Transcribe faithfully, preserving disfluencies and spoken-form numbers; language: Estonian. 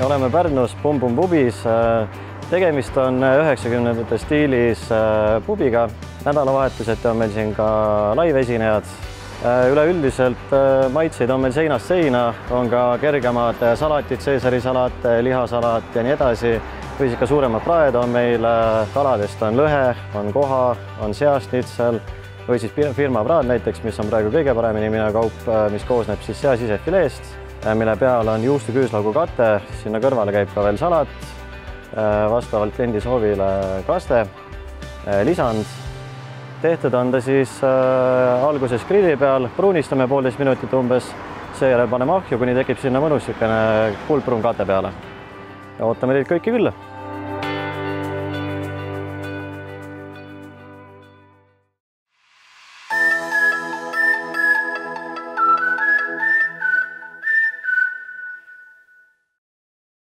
oleme Pärnus Bum Bum pubis. Tegemist on üheksakümnendate stiilis pubiga. Nädalavahetuseti on meil siin ka live-esinejad. Üleüldiselt maitseid on meil seinast seina, on ka kergemad salatid, seesarisalat, lihasalat ja nii edasi. Või siis ka suuremad praed on meil, kaladest on lõhe, on koha, on seasnitsel või siis firma praad näiteks, mis on praegu kõige paremini minev kaup, mis koosneb siis seasisefileest, mille peal on juustu küüslaugu kate, sinna kõrvale käib ka veel salat, vastavalt kliendi soovile kaste, lisand. Tehtud on ta siis äh, alguses grilli peal, pruunistame poolteist minutit umbes, seejärel paneme ahju, kuni tekib sinna mõnus kuldpruun kate peale. Ja ootame teid kõiki külla!